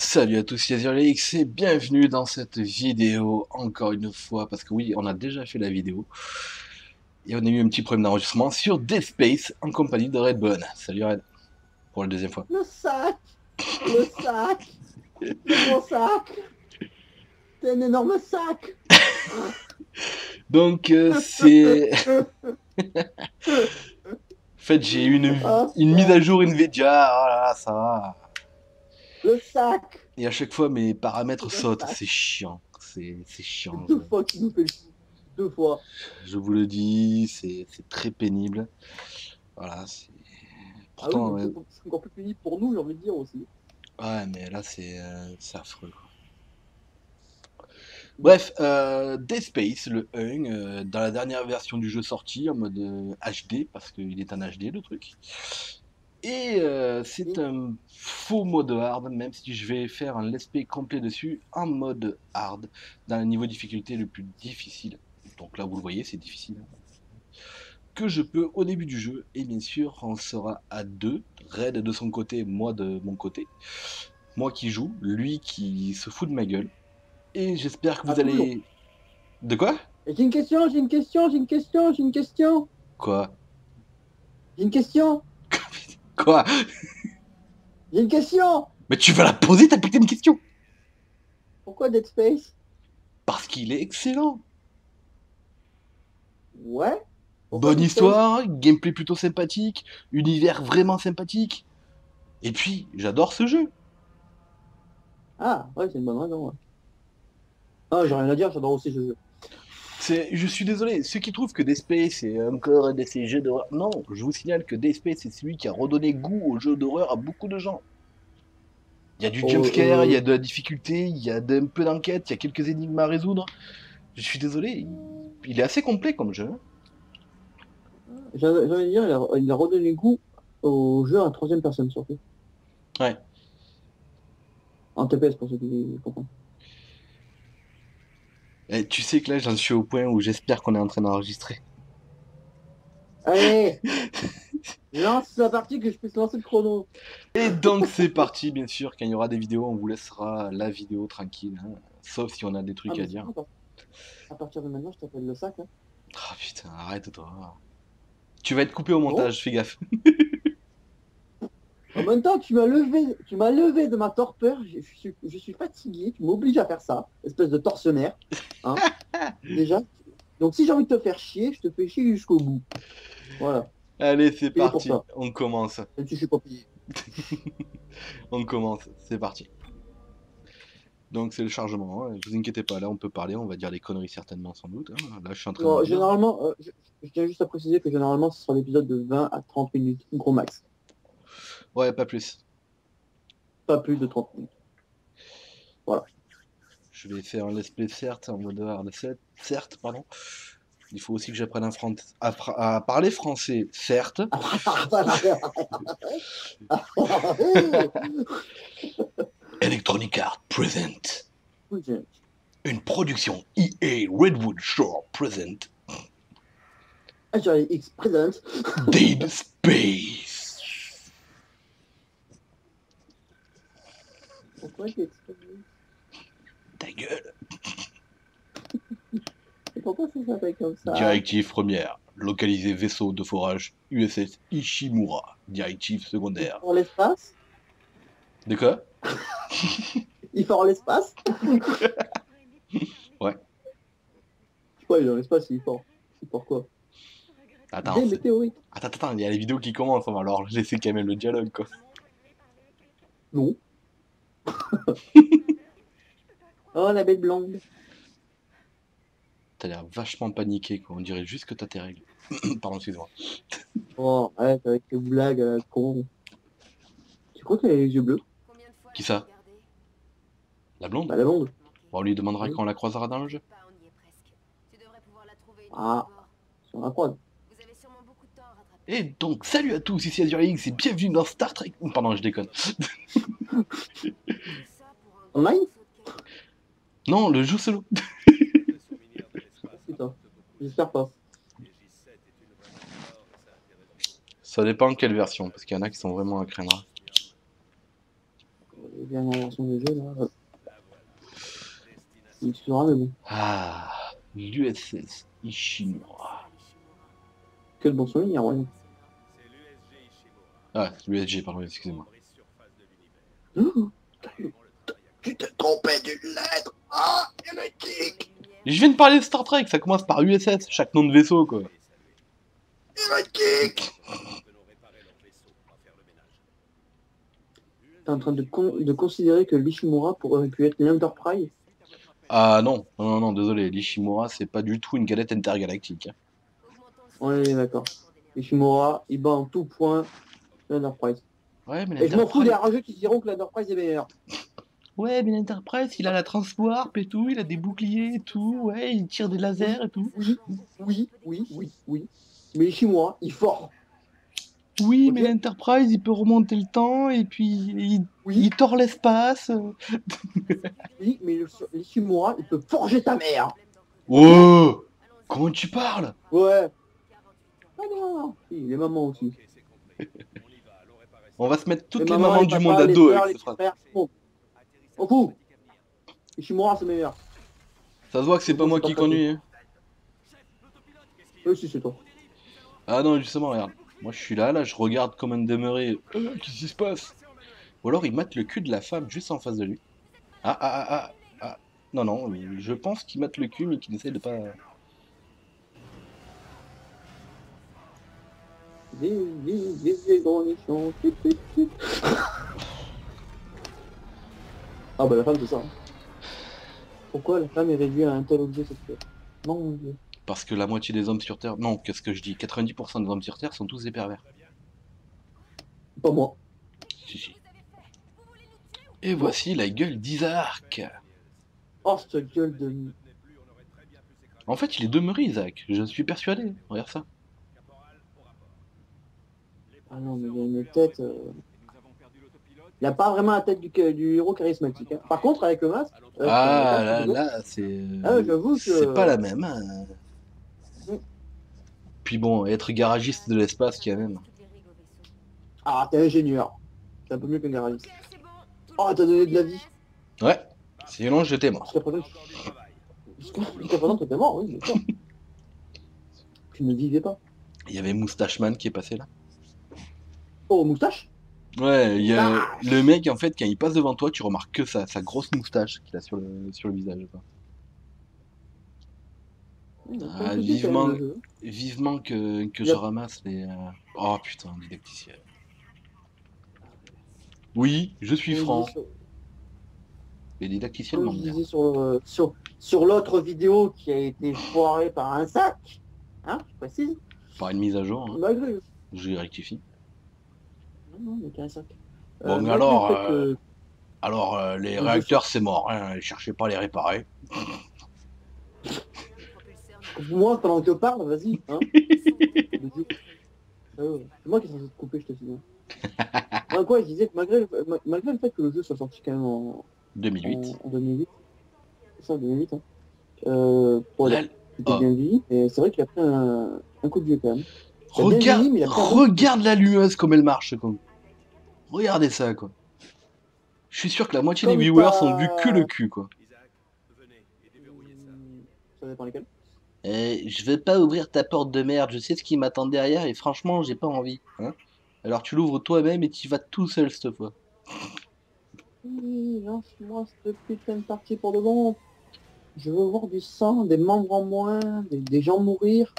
Salut à tous, c'est Azurlix et bienvenue dans cette vidéo encore une fois, parce que oui, on a déjà fait la vidéo et on a eu un petit problème d'enregistrement sur Dead Space en compagnie de Redbone. Salut Red, pour la deuxième fois. Le sac, le sac, le gros sac, c'est un énorme sac. Donc c'est... En fait j'ai eu Ah, une mise à ça, jour Nvidia, oh là là, ça va. le sac, Et à chaque fois mes c'est paramètres un sautent, sac. c'est chiant, c'est chiant, C'est deux fois qu'il nous fait le coup. Deux fois. je vous le dis, c'est très pénible. Voilà, Ah oui, pourtant, mais c'est encore plus pénible pour nous, j'ai envie de dire aussi. ouais, mais là c'est affreux. Mm. Bref, Dead Space, le 1, dans la dernière version du jeu sorti, en mode HD, parce qu'il est en HD le truc. Et c'est Et un faux mode hard, même si je vais faire un let's play complet dessus, en mode hard, dans le niveau de difficulté le plus difficile. Donc là, vous le voyez, c'est difficile. Que je peux au début du jeu, et bien sûr, on sera à deux, Red de son côté, moi de mon côté. Moi qui joue, lui qui se fout de ma gueule. Et j'espère que à vous toujours. allez... De quoi? Et j'ai une question, j'ai une question, j'ai une question, j'ai une question, Quoi? j'ai une question, Quoi? j'ai une question. Mais tu vas la poser ta putain de question. Pourquoi Dead Space? Parce qu'il est excellent. Ouais. Pourquoi Bonne Dead Space? histoire, gameplay plutôt sympathique, univers vraiment sympathique. Et puis, j'adore ce jeu. Ah, ouais, c'est une bonne raison. Ouais. Ah, j'ai rien à dire, j'adore aussi ce jeu. Je suis désolé, ceux qui trouvent que Dead Space c'est encore un de ces jeux d'horreur. Non, je vous signale que Dead Space c'est celui qui a redonné goût aux jeux d'horreur à beaucoup de gens. Il y a du Oh, jumpscare, il y a de la difficulté, il y a un peu d'enquête, il y a quelques énigmes à résoudre. Je suis désolé, il est assez complet comme jeu. j'allais dire, il a redonné goût au jeu à troisième personne surtout. Ouais. En TPS pour ceux qui comprennent. Et tu sais que là j'en suis au point où j'espère qu'on est en train d'enregistrer. Allez, lance la partie que je puisse lancer le chrono. Et donc c'est parti, bien sûr, quand il y aura des vidéos, on vous laissera la vidéo tranquille, hein, sauf si on a des Ah trucs à mais c'est dire. bon, à partir de maintenant, je t'appelle le sac. Hein. Ah putain, arrête toi. Tu vas être coupé au Non? montage, fais gaffe. En même temps, tu m'as levé de ma torpeur. Je suis fatigué. Tu m'obliges à faire ça, espèce de tortionnaire. Hein, déjà. Donc si j'ai envie de te faire chier, je te fais chier jusqu'au bout. Voilà. Allez, Je c'est suis payé pour parti, ça. on commence. Même si je suis pas payé. On commence, c'est parti. Donc c'est le chargement, hein, vous inquiétez pas, là on peut parler, on va dire des conneries certainement sans doute, hein. Là je suis en train de me Non, dire. généralement, je tiens juste à préciser que généralement, ce sera l'épisode de 20 à 30 minutes, gros max. Ouais, pas plus. Pas plus de 30 minutes. Voilà. Je vais faire un let's play certes, en mode hard, certes, pardon. Il faut aussi que j'apprenne à parler français, certes. Electronic Arts present. Une production EA Redwood Shore present J'aurais X présente. Dead Space. Pourquoi j'ai explosé? Ta gueule. Et pourquoi ça s'appelle comme ça? Directive première. Localiser vaisseau de forage USS Ishimura. Directive Il secondaire. fort l'espace? De quoi? Il fort l'espace? Ouais. Je sais pas, il est dans l'espace, il est fort. Il fort quoi? Attends, Des météorites? attends, il y a les vidéos qui commencent, on va alors laisser quand même le dialogue, quoi. Non. Oh, la belle blonde. T'as l'air vachement paniqué, quoi. On dirait juste que t'as tes règles. Pardon, excuse-moi. Oh, arrête avec tes blagues à la con. Tu crois qu'elle a les yeux bleus? Qui ça? La blonde? Bah, la blonde. Bon, on lui demandera Oui. quand on la croisera dans le jeu. Ah, sur la croix. Et donc, salut à tous, ici AzurX et bienvenue dans Star Trek. Pardon, je déconne. Online? Non, le jeu solo. Putain. J'espère pas. Ça dépend quelle version, parce qu'il y en a qui sont vraiment à craindre. la dernière version du jeu, là. Il sera, mais bon. Ah, l'USS Ishimura. Quel bon souvenir, ouais. Ah, l'USG, pardon, excusez-moi. Oh, tu t'es trompé d'une lettre. Ah, il y a un kick. Je viens de parler de Star Trek, ça commence par USS, chaque nom de vaisseau, quoi. Il y a un kick. T'es en train de considérer que l'Ishimura aurait pu être l'Enterprise? Ah non, non, non, désolé, l'Ishimura, c'est pas du tout une galette intergalactique, hein. On est d'accord. L'Ishimura, il bat en tout point l'Enterprise. Ouais, mais Et je m'en fous des l'Enterprise... rageux qui diront que l'Enterprise est meilleure. Ouais, mais l'Enterprise, il a la transwarp et tout, il a des boucliers et tout, ouais, il tire des lasers et tout. Oui. Mais l'Ishimura, il est fort. Oui, Ok. mais l'Enterprise, il peut remonter le temps et puis il Oui, tord l'espace. oui, mais l'Ishimura, il peut forger ta mère. Oh! Comment tu parles? Ouais. Ah non. Si, les mamans aussi. On va se mettre Les toutes les mamans, mamans les du monde papas, à les dos avec sœurs, les cette petits phrase. frères. Bon, on fout. Ishimura, c'est meilleur. Ça se voit que c'est pas Bon, moi c'est pas qui très conduis, hein. Oui, si, c'est toi. Ah non, justement, regarde. Moi, je suis là, je regarde comme un demeuré. Qu'est-ce qui se passe? Ou alors, il mate le cul de la femme juste en face de lui. Ah, ah, ah, ah, ah. Non, non, je pense qu'il mate le cul, mais qu'il essaie de pas... Des gros nichons. Ah bah la femme, c'est ça. Hein. Pourquoi la femme est réduite à un tel objet sexuel? Mon Dieu. Parce que la moitié des hommes sur Terre... Non, qu'est-ce que je dis? 90% des hommes sur Terre sont tous des pervers. Pas moi. Si, si. Et voici la gueule d'Isaac. Oh, cette gueule de... En fait, il est demeuré, Isaac. Je suis persuadé. Regarde ça. Ah non, mais il a une tête... Il n'a pas vraiment la tête du héros charismatique. Hein. Par contre, avec le masque... Ah, là, c'est... Ah ouais, j'avoue que... C'est pas la même, hein. Puis bon, être garagiste de l'espace, qui a même... Ah, t'es ingénieur. C'est un peu mieux qu'un garagiste. Oh, t'as donné de la vie. Ouais. Sinon, j'étais mort. Jusqu'à présent, t'étais mort, oui, bien sûr. Tu ne vivais pas. Il y avait Moustacheman qui est passé là. Oh, moustache? Ouais, il y a le mec, en fait, quand il passe devant toi, tu remarques que sa grosse moustache qu'il a sur le visage, quoi. Ah, vivement que je ramasse les... Oh putain, didacticiel. Oui, je suis franc. Les didacticiels Comme je disais sur l'autre vidéo qui a été foirée par un sac, hein, je précise. Par une mise à jour, hein. Malgré... Je rectifie. Non, mais qu'un sac. Bon, alors, les réacteurs, c'est mort, hein. Cherchez pas à les réparer. Moi, pendant que je parle, vas-y. Hein. C'est moi qui suis censé te couper, je te dis. Moi, quoi, je disais que malgré le fait que le jeu soit sorti quand même en 2008. En 2008. C'est ça, 2008. Hein. C'était bien vieilli. Et c'est vrai qu'il a pris un coup de vieux quand même. Regarde la lumeuse comme elle marche, quoi. Regardez ça, quoi. Je suis sûr que la moitié des viewers ont vu que le cul, quoi. Ça dépend lesquels. Je vais pas ouvrir ta porte de merde, je sais ce qui m'attend derrière et franchement, j'ai pas envie. Hein, alors tu l'ouvres toi-même et tu vas tout seul cette fois. Oui, lance-moi cette putain de partie pour de bon. Je veux voir du sang, des membres en moins, des gens mourir.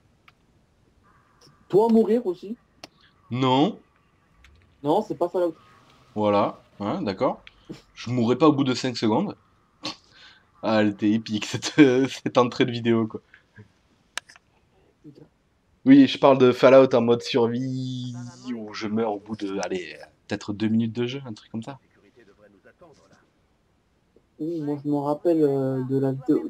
Toi mourir aussi. Non. Non, c'est pas Fallout. Voilà, hein, d'accord. Je mourrai pas au bout de 5 secondes. Ah, elle était épique cette entrée de vidéo, quoi. Oui, je parle de Fallout en mode survie où je meurs au bout de, allez, peut-être 2 minutes de jeu, un truc comme ça. Oui, moi je me rappelle de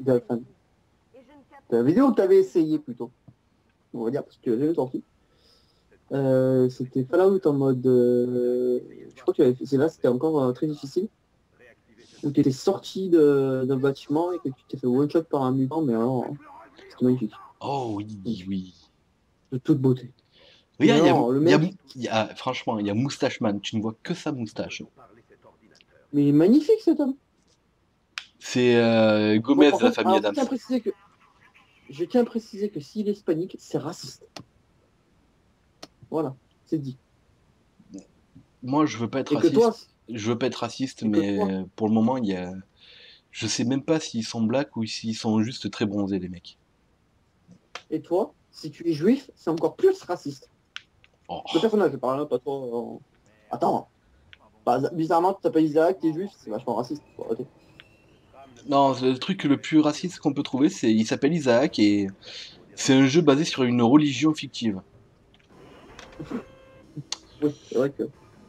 la vidéo que tu avais essayé plutôt. On va dire parce que tu l'avais sorti. C'était Fallout en mode... je crois que c'est là, c'était encore très difficile. Où tu étais sorti d'un bâtiment et que tu t'es fait one-shot par un mutant, mais alors, c'était magnifique. Oh oui, oui. De toute beauté. Regarde, franchement, il y a Moustacheman, tu ne vois que sa moustache. Mais il est magnifique cet homme. C'est Bon, Gomez par de la contre, famille alors, Adams. je tiens à préciser que s'il est hispanique, c'est raciste. Voilà, c'est dit. Moi, je veux pas être Et que toi, raciste. Je veux pas être raciste, et que toi, mais pour le moment, il y a. Je sais même pas s'ils sont blacks ou s'ils sont juste très bronzés, les mecs. et toi, si tu es juif, c'est encore plus raciste. Le Oh. personnage, je parle, hein, pas trop. Attends, bah, bizarrement, tu t'appelles Isaac, t'es juif, c'est vachement raciste. Faut arrêter. Non, le truc le plus raciste qu'on peut trouver, c'est il s'appelle Isaac et c'est un jeu basé sur une religion fictive. Oui, c'est vrai que.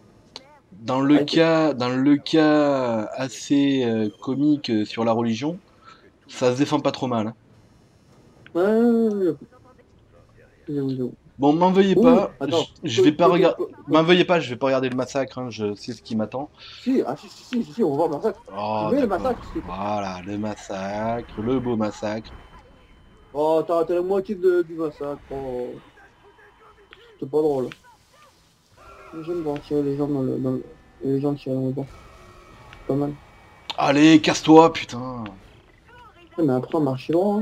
Dans le cas assez comique sur la religion, ça se défend pas trop mal, hein. Ouais, ouais, j'avoue. Bon, m'en veuillez Ouh, pas, attends, je vais pas regarder. M'en côté. veuillez pas, je vais pas regarder le massacre, hein, je sais ce qui m'attend. Si, ah, si, on va voir le massacre. Tu Oh, veux le massacre? d'accord. Voilà, le massacre, le beau massacre. Oh, t'as la moitié du massacre. Oh, c'est pas drôle. J'aime voir tirer les gens les gens tirer dans le banc. Pas mal. Allez, casse-toi, putain. Ouais, mais après, on marche loin. Hein.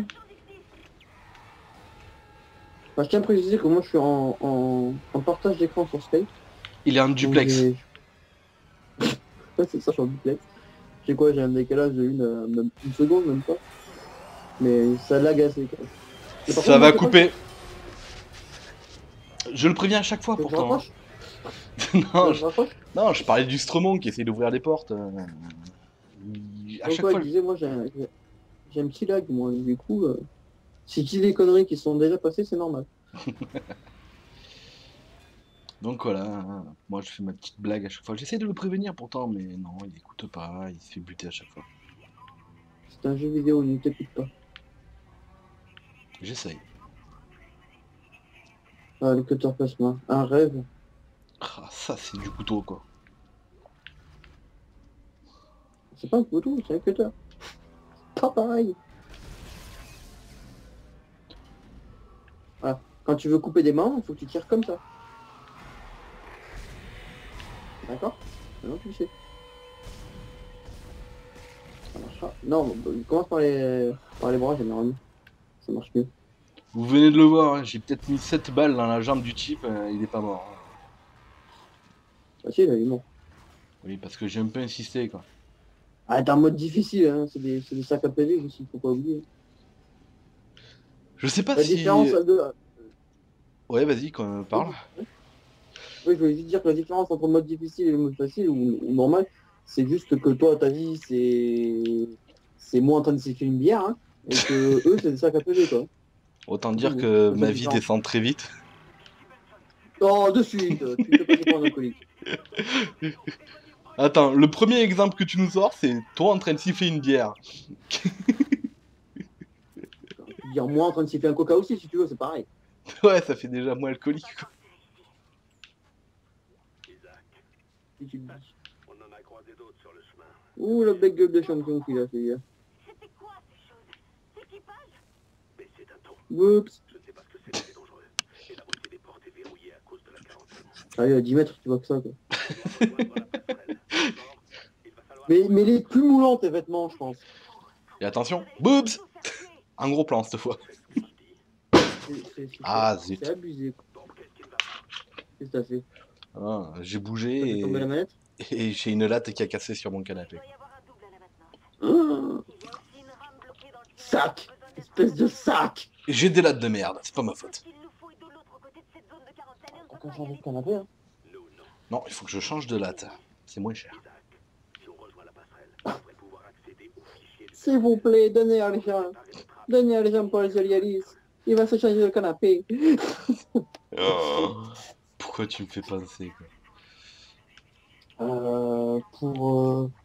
Enfin, je tiens à préciser que moi, je suis en partage d'écran sur Skype. Il est en Donc, duplex. ouais, c'est ça, je suis en duplex. J'ai quoi? J'ai un décalage de même une seconde, même pas. Mais ça lag assez, quand même. Mais par Ça contre, moi, va je sais pas si couper. Je le préviens à chaque fois tu veux que je pourtant, hein. raccroche. Tu Non, veux que je raccroche? non, je parlais du Stremon qui essaie d'ouvrir les portes. À Donc, chaque ouais, fois. je disais, moi, j'ai un petit lag, moi. Du coup, si tu dis des conneries qui sont déjà passées, c'est normal. Donc voilà, hein, moi je fais ma petite blague à chaque fois. J'essaie de le prévenir pourtant, mais non, il écoute pas, il se fait buter à chaque fois. C'est un jeu vidéo, ne t'écoute pas. J'essaye. Ah, le cutter plasma. Un rêve. Ah, ça c'est du couteau quoi. C'est pas un couteau, c'est un cutter. Pas pareil. Voilà. Quand tu veux couper des mains, il faut que tu tires comme ça. D'accord? Maintenant tu le sais. Ça marchera. Non, commence par les bras généralement. Ça marche mieux. Vous venez de le voir, hein, j'ai peut-être mis 7 balles dans la jambe du type, il est pas mort, hein. Ah si, là, il est mort. Oui, parce que j'ai un peu insisté quoi. Ah, t'es en mode difficile, hein. C'est des sacs à PV aussi, faut pas oublier. Je sais pas La si. différence de. Ouais, vas-y, qu'on parle. Oui, oui, je voulais juste dire que la différence entre mode difficile et le mode facile ou normal, c'est juste que toi, ta vie, c'est moi en train de siffler une bière, hein, et que eux, c'est des sacs à PV, quoi. Autant C'est dire tout. que La ma seule vie différence. descend très vite. Oh, de suite, tu fais pas dépendre d'un alcoolique. Attends, le premier exemple que tu nous sors, c'est toi en train de siffler une bière. Tu peux dire moi en train de siffler un coca aussi, si tu veux, c'est pareil. Ouais, ça fait déjà moins alcoolique quoi. Si tu le dis. Ouh, le bec gueule de champion qu'il a fait hier. Oups. Allez, à 10 mètres, tu vois que ça, quoi. Mais les plus moulants, tes vêtements, je pense. Et attention, boobs. Un gros plan cette fois. Ah C'est zut. abusé, quoi. Qu'est-ce que t'as fait? Ah, j'ai T'as fait bougé tomber la manette? et j'ai une latte qui a cassé sur mon canapé. Ah, sac! Espèce de sac! J'ai des lattes de merde, c'est pas ma faute. T'as qu'à changer de canapé, hein? Non, il faut que je change de latte. C'est moins cher. S'il vous plaît, donnez à les gens. Donnez à les gens pour les Alialis. Il va se changer de canapé. Oh. Pourquoi tu me fais penser quoi? Pour...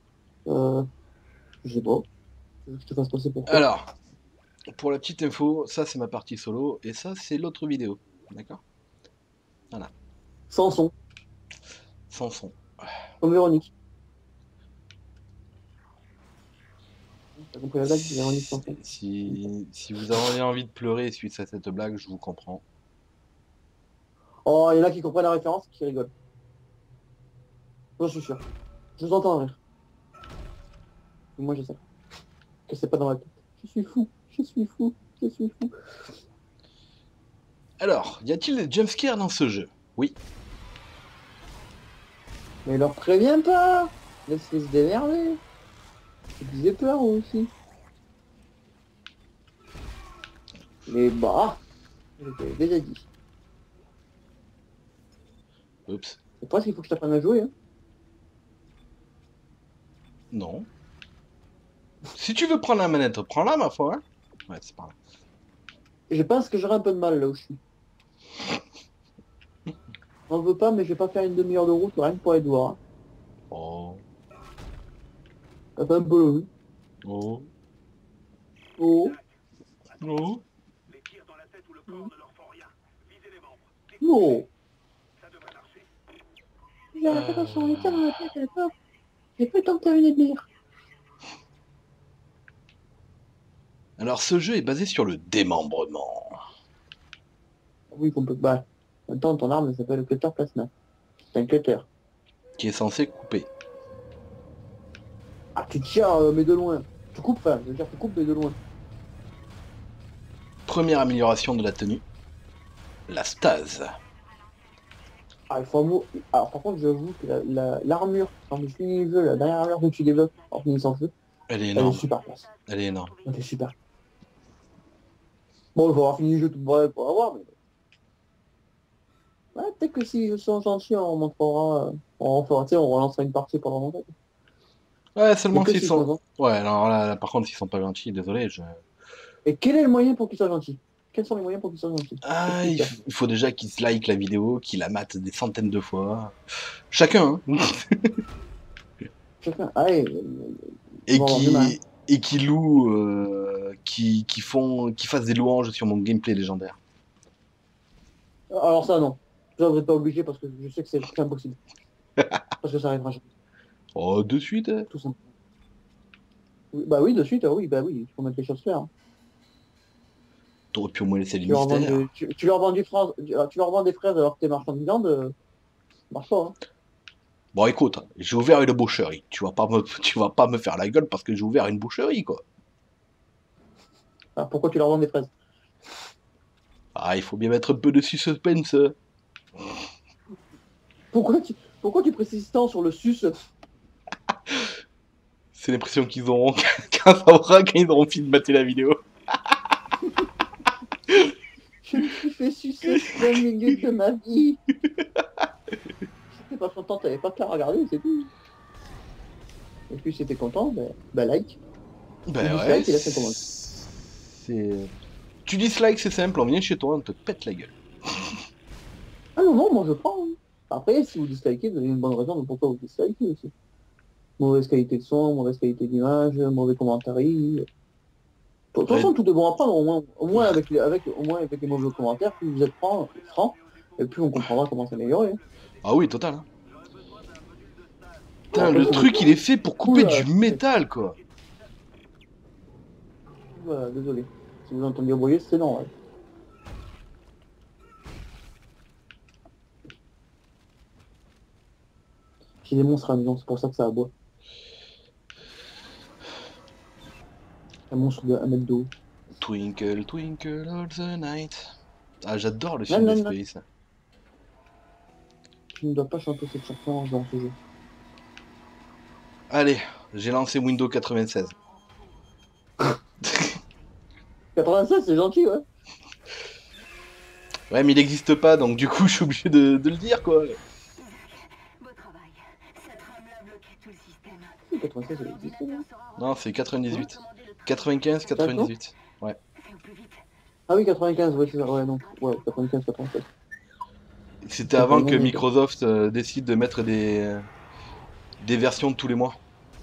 je sais pas. Je te fasse passer pourquoi. Alors, pour la petite info, ça c'est ma partie solo et ça c'est l'autre vidéo. D'accord? Voilà. Sans son, Sans son. comme Véronique. T'as compris la blague? Véronique sans son. Si vous avez envie de pleurer suite à cette blague, je vous comprends. Oh, il y en a qui comprennent la référence, qui rigolent. J'en suis sûr. Je vous entends rire. Moi, je sais. Que c'est pas dans la tête. Je suis fou. Je suis fou. Je suis fou. Alors, y a-t-il des jumpscares dans ce jeu? Oui. Mais leur préviens pas. Laisse-les se démerder. Ils aient peur eux aussi. Les bras. Je t'avais déjà dit. Oups. C'est pas qu'il faut que je t'apprenne à jouer. Hein. Non. Si tu veux prendre la manette, prends-la, ma foi. Hein. Ouais, c'est pas grave. Je pense que j'aurai un peu de mal là où je suis. On veut pas, mais je vais pas faire une demi-heure de route rien que pour Edouard. Hein. Oh. Ça fait un peu long. Oh. Oh. Oh. Non. J'ai attention, les tirs dans la tête, d'accord. J'ai pas le temps de terminer de lire. Alors, ce jeu est basé sur le démembrement. Oui, qu'on peut. Bah, en même temps, ton arme elle s'appelle le cutter plasma. C'est un cutter. Qui est censé couper. Ah, tu tires, mais de loin. Tu coupes, enfin, je veux dire, tu coupes, mais de loin. Première amélioration de la tenue. La stase. Ah, il faut un mot. Alors, par contre, j'avoue que l'armure, quand tu finis le jeu, la dernière armure que tu développes en finissant le jeu, Elle est elle est énorme. super classe. Elle est énorme. Elle est super. Bon, il faut avoir fini le jeu tout bref pour avoir, mais. Ouais, peut-être que si je sens gentil, on montrera. On fera, tu sais, on relancera une partie pendant longtemps. Ouais, Mais seulement que s'ils s'ils sont... sont. Ouais, alors là, par contre, s'ils sont pas gentils, désolé, je... Et quel est le moyen pour qu'ils soient gentils? Quels sont les moyens pour qu'ils soient gentils? Ah, Explique-toi. il faut déjà qu'ils se like la vidéo, qu'ils la matent des centaines de fois. Chacun, hein. Chacun. Ah, ouais, Et vont avoir du mal. qui louent, qui fassent des louanges sur mon gameplay légendaire. Alors ça, non. Ça, vous n'êtes pas obligé parce que je sais que c'est impossible. Parce que ça arrivera jamais. Oh, de suite. Hein. Tout simplement. Oui, bah oui, de suite, oui, bah oui, il faut mettre les choses claires. Hein. T'aurais pu au moins laisser les Tu leur vends, mystères. tu leur vends tu leur vends des fraises alors que t'es marchand de viande, ça marche pas. Hein. Bon, écoute, j'ai ouvert une boucherie. Tu vas pas me faire la gueule parce que j'ai ouvert une boucherie, quoi. Alors, pourquoi tu leur vends des fraises? Ah, il faut bien mettre un peu de suspense. Pourquoi tu précises tant sur le sus? C'est l'impression qu'ils auront quand ça aura quand ils auront fini de mater la vidéo. Je me suis fait sucer 20 minutes de ma vie. J'étais pas content, t'avais pas qu'à regarder, c'est tout. Et puis si t'es content, bah like. Ben Dislike ouais. et laisse un commentaire. C'est. Tu dislike, c'est simple, on vient chez toi, on te pète la gueule. Ah non, non, moi je prends. Hein. Après, si vous dislikez, vous avez une bonne raison de pourquoi vous dislikez aussi. Mauvaise qualité de son, mauvaise qualité d'image, mauvais commentaires. De toute façon, tout est bon à prendre, au moins avec les mauvais commentaires, plus vous êtes franc, et plus on comprendra comment s'améliorer. Hein. Ah oui, total. Hein. Bon, Putain, après, le truc il est fait pour couper Oula, du métal, quoi. voilà, désolé. Si vous entendez aboyer, c'est normal. J'ai des monstres à la maison, c'est pour ça que ça aboie. Un monstre de 1 mètre de haut. Twinkle, twinkle all the night. Ah, j'adore le Non, film non, non. d'Espace. Tu ne dois pas chanter cette chanson dans ce jeu. Allez, j'ai lancé Windows 96. 96, c'est gentil, ouais. Ouais, mais il n'existe pas, donc du coup, je suis obligé de le dire, quoi. Beau travail. Cette rame a bloqué tout le système. Oui, 96, ça existe, non Non, c'est 98. 95, 98. Ouais. Fais au plus vite. Ah oui, 95, ouais, c'est ça, ouais, non. Ouais, 95, 97. C'était avant que Microsoft décide de mettre des versions de tous les mois.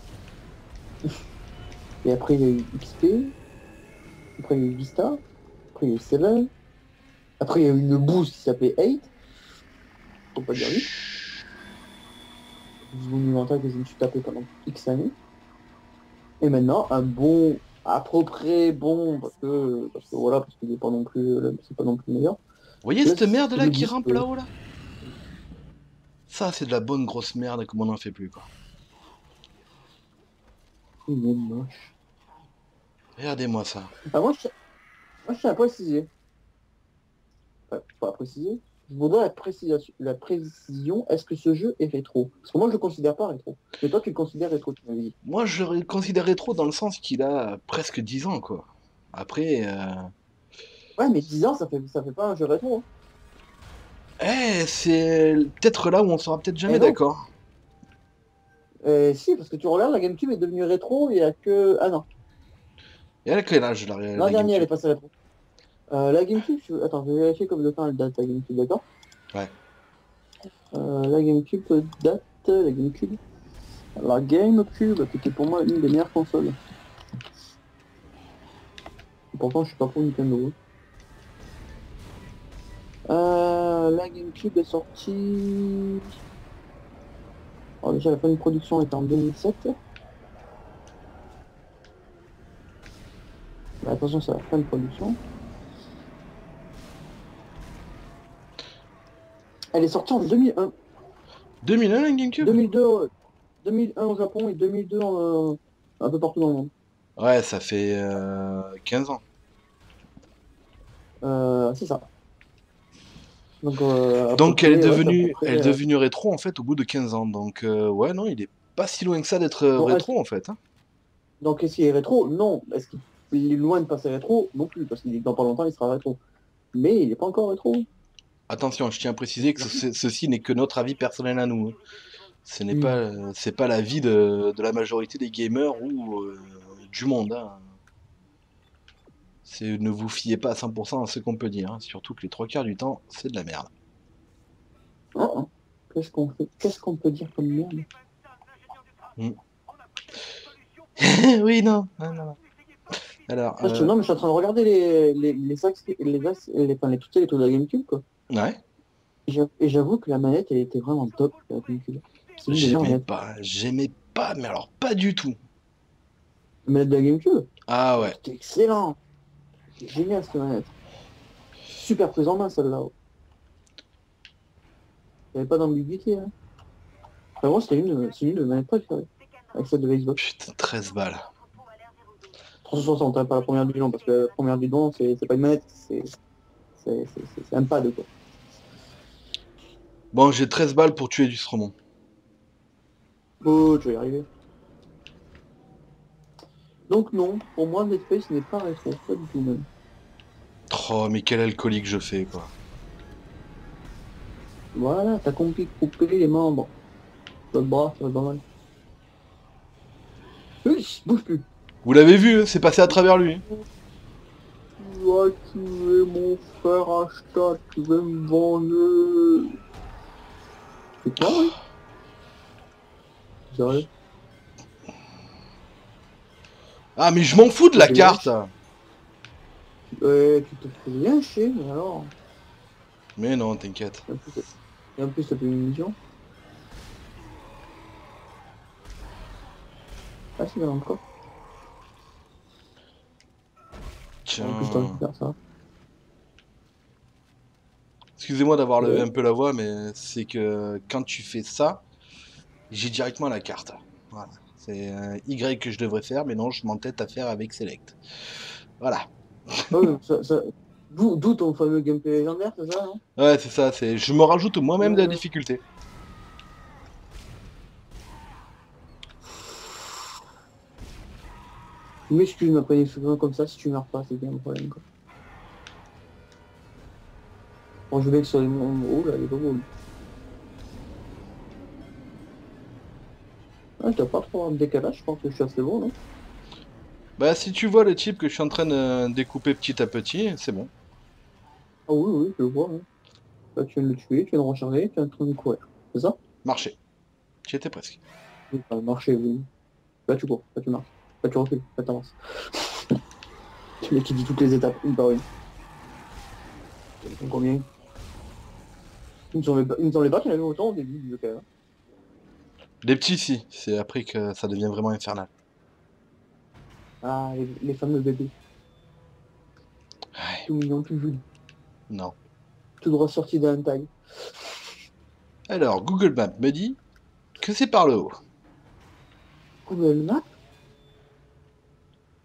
Et après, il y a eu XP, après, il y a eu Vista, après, il y a eu 7, après, il y a eu une bouse qui s'appelait 8. Faut pas dire vite. Une monumentale que je me suis tapé pendant X années. Et maintenant, un bon, à peu près bon, parce que voilà, parce qu'il est pas non plus, c'est pas non plus le meilleur. Vous voyez cette merde là le qui disque, rampe là-haut là? Ça, c'est de la bonne grosse merde, comme on n'en fait plus, quoi. Il est moche. Regardez-moi ça. Ah, moi, je tiens à préciser. Pas à préciser. Je voudrais la précision. Est-ce que ce jeu est rétro? Parce que moi, je le considère pas rétro. Mais toi, tu le considères rétro, tu m'avais dit. Moi, je le considère rétro dans le sens qu'il a presque 10 ans, quoi. Après, Ouais, mais 10 ans, ça fait pas un jeu rétro. c'est peut-être là où on sera peut-être jamais Eh non. d'accord. Si, parce que tu regardes, la GameCube est devenue rétro, il y a que... Ah non, Et à quel âge la l'an dernier, elle est GameCube? passée rétro. La GameCube, attends, je vais vérifier comme de temps elle date, la GameCube, d'accord? Ouais. La GameCube date, la GameCube. La GameCube, qui était pour moi une des meilleures consoles. Et pourtant, je suis pas pour Nintendo. La GameCube est sortie... Alors déjà, la fin de production était en 2007. Mais attention, c'est la fin de production. Elle est sortie en 2001. 2001 la GameCube? 2002 au Japon et 2002 un peu partout dans le monde. Ouais, ça fait 15 ans. C'est ça. Donc, Donc elle est devenue, près, elle est devenue rétro en fait au bout de 15 ans. Donc ouais, non, il est pas si loin que ça d'être bon, rétro en fait, hein. donc est-ce qu'il est rétro? Non. Est-ce qu'il est loin de passer rétro? Non plus, parce qu'il est dans pas longtemps, il sera rétro. Mais il n'est pas encore rétro. Attention, je tiens à préciser que ceci n'est que notre avis personnel à nous, hein. Ce n'est Mm. pas, c'est pas l'avis de la majorité des gamers ou du monde, hein. Ne vous fiez pas à 100% à ce qu'on peut dire, hein. Surtout que les trois quarts du temps, c'est de la merde. Oh, oh. Qu'est-ce qu'on fait? Qu'est-ce qu'on peut dire comme merde? Oui, non, non, non. Alors, Non, mais je suis en train de regarder toutes les trucs de la GameCube, quoi. ouais, Et j'avoue que la manette, elle était vraiment top, la GameCube. C'est une des meilleures manettes. j'aimais pas, mais alors pas du tout. La manette de la GameCube, Ah ouais. c'était excellent. C'était génial, cette manette. Super prise en main, celle-là. Il n'y avait pas d'ambiguïté, hein. Enfin, moi, c'est une de mes manettes préférées. Avec celle de la Xbox. Putain, 13 balles. 360, hein, pas la première du nom, parce que la première du nom, c'est pas une manette, c'est un pad, quoi. Bon, j'ai 13 balles pour tuer du Stromon. Oh, je vais y arriver. Donc non, pour moi, Dead Space n'est pas rétro, pas du tout même. Oh, mais quel alcoolique je fais, quoi. Voilà, t'as compris, couper les membres. L'autre bras, ça va pas mal. Oui, bouge plus. Vous l'avez vu, hein, c'est passé à travers lui. Tu vas tuer mon frère Hashtag, tu veux me venger. C'est quoi, oui? Sérieux? Ah, mais je m'en fous de la Ok. carte. Tu te fais bien chier, mais alors. Mais non, t'inquiète. Et en plus, ça fait une mission. Ah, c'est bien encore. En plus, t'aurais Tiens. pu faire ça. Excusez-moi d'avoir levé Ouais. un peu la voix, mais c'est que quand tu fais ça, j'ai directement la carte. Voilà. C'est Y que je devrais faire, mais non, je m'entête à faire avec Select. Voilà. Ah oui, d'où ton fameux gameplay légendaire, c'est ça, non? Ouais, c'est ça. Je me rajoute moi-même de la difficulté. Je m'excuse, ma prenez souvent comme ça, si tu meurs pas, c'est bien le problème, quoi. Bon, je vais sur les mondes. Oh là, il est pas beau. Ah, je dois pas trop avoir de décalage, je pense que je suis assez bon, non? Bah, si tu vois le type que je suis en train de découper petit à petit, c'est bon. Ah oui, oui, je le vois, hein. Là, tu viens de le tuer, tu viens de recharger, tu es en train de courir. C'est ça? Marché. J'y étais presque. Oui, ça a marché, oui. Là, tu cours, là, tu marches. Là, tu recules, là, t'avances. Le mec qui dit toutes les étapes, une par une. Donc, combien? Il me semblait pas qu'il y en avait autant au début du jeu, quand même. Les petits, si. C'est après que ça devient vraiment infernal. Ah, les fameux bébés. Ouais, Tout mignon, tout joli. non. Tout droit sorti d'un taille. Alors, Google Maps me dit que c'est par le haut. Google Maps?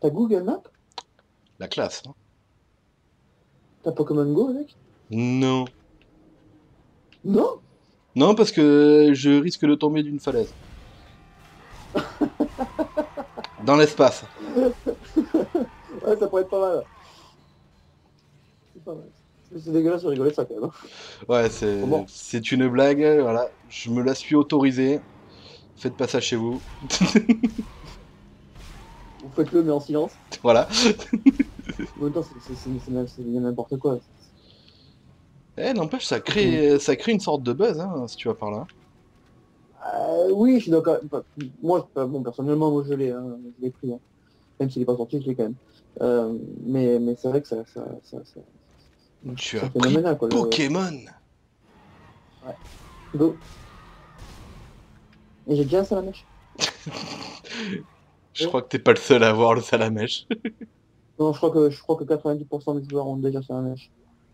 T'as Google Maps? La classe, hein. T'as Pokémon Go avec? Non. Non? Non, parce que je risque de tomber d'une falaise. Dans l'espace. Ouais, ça pourrait être pas mal. C'est pas mal. C'est dégueulasse de rigoler ça quand même, hein. Ouais, Bon, c'est une blague, voilà. Je me la suis autorisée. Faites pas ça chez vous. vous faites-le mais en silence. Voilà. En même temps, c'est bien n'importe quoi. Eh, n'empêche, ça crée une sorte de buzz, hein, si tu vas par là. Oui, je suis d'accord. Enfin, moi, bon, personnellement, moi je l'ai, hein, je l'ai pris, hein. Même s'il n'est pas sorti, je l'ai quand même. Mais c'est vrai que Tu c'est as pris phénoménal, quoi. Pokémon. Go. Et j'ai déjà un Salamèche. Je crois que t'es pas le seul à avoir le Salamèche. Non, je crois que 90% des joueurs ont déjà Salamèche.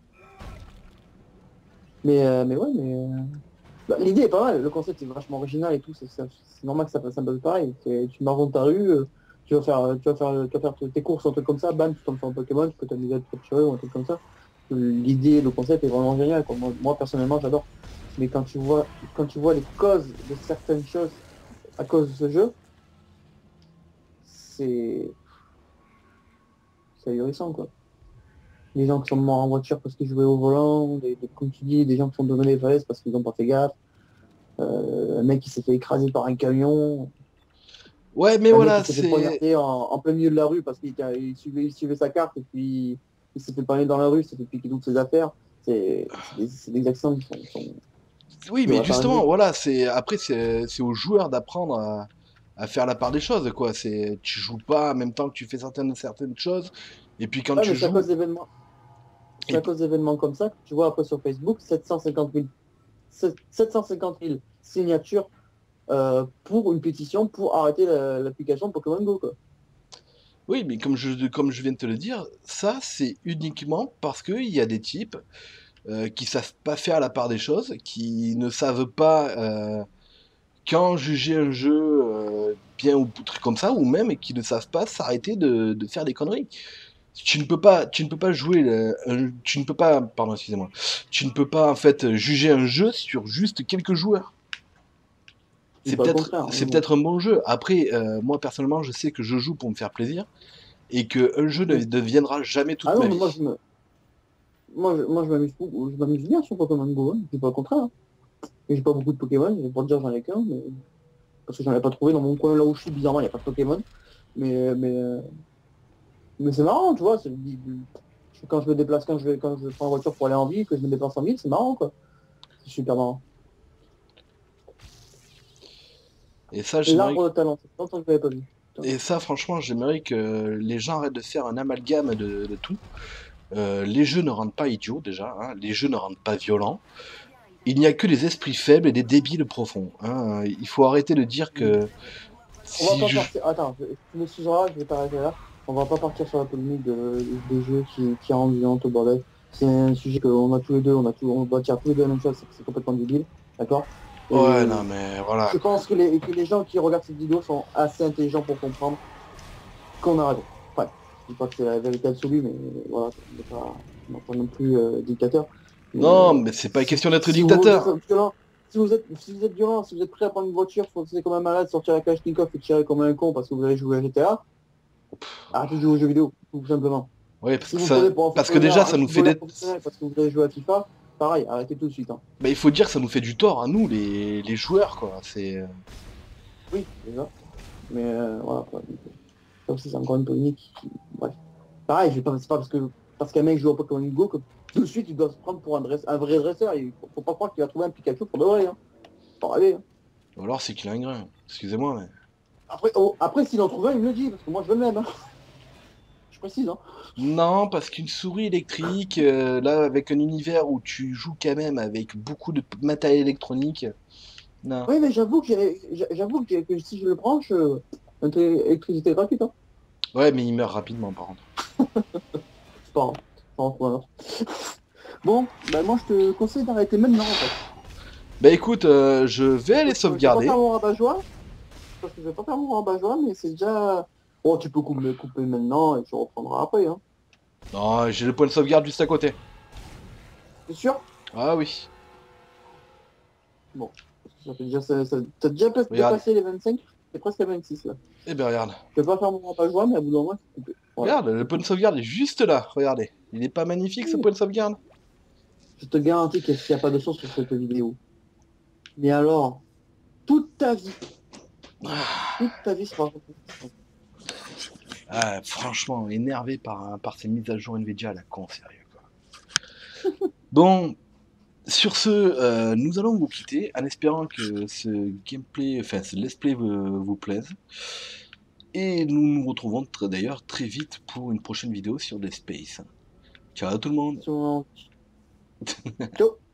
Mais ouais, bah, l'idée est pas mal, le concept est vachement original et tout, c'est normal que ça fasse un peu pareil. Tu marches dans ta rue, tu vas faire tes courses, un truc comme ça, bam, tu tombes sur un Pokémon, tu peux t'amuser à te capturer ou un truc comme ça. L'idée, le concept est vraiment génial, quoi. Moi, personnellement j'adore. Mais quand tu vois les causes de certaines choses à cause de ce jeu, c'est ahurissant, quoi. Des gens qui sont morts en voiture parce qu'ils jouaient au volant, comme tu dis, des gens qui sont tombés dans les falaises parce qu'ils n'ont pas fait gaffe. Un mec qui s'est fait écraser par un camion, Ouais, mais un mec voilà, qui s'est fait c'est... poignarder en plein milieu de la rue parce qu'il suivait sa carte et puis il s'est fait parler dans la rue, il s'est fait piquer toutes ses affaires. C'est des accidents Oui, qui mais auraient pas justement, arrivé. voilà, c'est aux joueurs d'apprendre à faire la part des choses, quoi. Tu joues pas en même temps que tu fais certaines choses, et puis quand Ouais, tu mais joues... c'est et à puis- cause d'événements comme ça que tu vois après sur Facebook 750 000 signatures pour une pétition pour arrêter l'application Pokémon Go, quoi. Oui, mais comme je viens de te le dire, ça, c'est uniquement parce qu'il y a des types qui savent pas faire la part des choses, qui ne savent pas quand juger un jeu bien ou truc comme ça, ou même qui ne savent pas s'arrêter de faire des conneries. Tu ne peux pas jouer, tu ne peux pas, pardon, excusez-moi, tu ne peux pas en fait juger un jeu sur juste quelques joueurs. Je dis C'est pas le peut-être, contraire, mais c'est bon. peut-être un bon jeu. Après, moi personnellement, je sais que je joue pour me faire plaisir et que un jeu ne Mais- deviendra jamais toute ah non, ma mais vie. moi, je m'amuse beaucoup, je m'amuse bien sur Pokémon Go, hein. Je dis pas le contraire, hein. Et j'ai pas beaucoup de Pokémon, je vais pas te dire j'en ai qu'un, mais parce que j'en ai pas trouvé dans mon coin là où je suis, bizarrement, il n'y a pas de Pokémon. Mais, mais, euh, mais c'est marrant, tu vois. Quand je me déplace, quand je prends la voiture pour aller en ville, que je me déplace en ville, c'est marrant, quoi. C'est super marrant. Et ça, j'aimerais, L'arbre de talent, c'est longtemps que je l'avais pas vu. Putain. et ça, franchement, j'aimerais que les gens arrêtent de faire un amalgame de tout. Les jeux ne rendent pas idiots déjà, hein. Les jeux ne rendent pas violents. Il n'y a que des esprits faibles et des débiles profonds, hein. Il faut arrêter de dire que On va si pas je... partir. Attends, tu m'excuseras, je vais t'arrêter là. On va pas partir sur la polémique des jeux qui rendent violente au bordel. C'est un sujet qu'on a tous les deux, on va dire tous les deux la même chose, c'est que c'est complètement débile, d'accord? Ouais, Et non, mais voilà, je quoi. pense que les gens qui regardent cette vidéo sont assez intelligents pour comprendre qu'on a raison. Enfin, je dis pas que c'est la vérité absolue, mais voilà, on n'est pas non plus dictateur. Non, Mais mais c'est pas si, question d'être si vous êtes dictateur. violent, si vous êtes violent, si vous êtes prêt à prendre une voiture, foncer comme un malade, sortir la Kalachnikov et tirer comme un con parce que vous allez jouer à GTA, arrêtez de jouer aux jeux vidéo, tout simplement. Ouais, parce Si que vous ça, prenez pour un parce que footballeur, déjà, un ça nous fait footballeur des... professionnel parce que vous allez jouer à FIFA, pareil, arrêtez tout de suite, hein. Bah, il faut dire que ça nous fait du tort à nous, les joueurs, quoi. Oui, déjà. Mais voilà, quoi. Donc, ça aussi, c'est encore une polémique. Bref. Pareil, c'est pas parce qu'un mec joue au Pokémon Go que tout de suite il doit se prendre pour un vrai dresseur. Il faut pas croire qu'il va trouver un Pikachu pour de vrai, hein. Faut rêver, hein. Ou alors c'est qu'il a un grain. Excusez-moi, mais... Après, s'il en trouve un, il me le dit, parce que moi je veux le même, hein. Je précise, hein. Non, parce qu'une souris électrique, là, avec un univers où tu joues quand même avec beaucoup de matériel électronique, non. Oui, mais j'avoue que si je le branche, électricité gratuite, hein. Ouais, mais il meurt rapidement, par contre. C'est pas grave. Enfin, voilà. Bon, bah moi je te conseille d'arrêter maintenant en fait. Bah écoute, je vais aller Je vais pas sauvegarder. faire mon rabat-joie, parce que je vais pas faire mon rabat-joie, mais c'est déjà Oh, tu peux me couper maintenant et tu reprendras après, hein. Non, j'ai le point de sauvegarde juste à côté. C'est sûr? Ah oui. Bon. Ça fait déjà, t'as déjà presque Regarde. dépassé les 25, c'est presque à 26 là. Eh ben regarde. Je vais pas faire mon rampage joie, mais à bout d'un moment, c'est coupé. Voilà. Regarde, le point de sauvegarde est juste là. Regardez. Il est pas magnifique ce point de sauvegarde? Je te garantis qu'il n'y a pas de son sur cette vidéo. Mais alors, toute ta vie, toute ta vie sera reconnaissante. Ah, franchement, énervé par ces mises à jour Nvidia, la con, sérieux quoi. Bon, sur ce, nous allons vous quitter en espérant que ce gameplay, enfin ce let's play vous plaise. Et nous nous retrouvons d'ailleurs très vite pour une prochaine vidéo sur Dead Space. Ciao tout le monde. Ciao.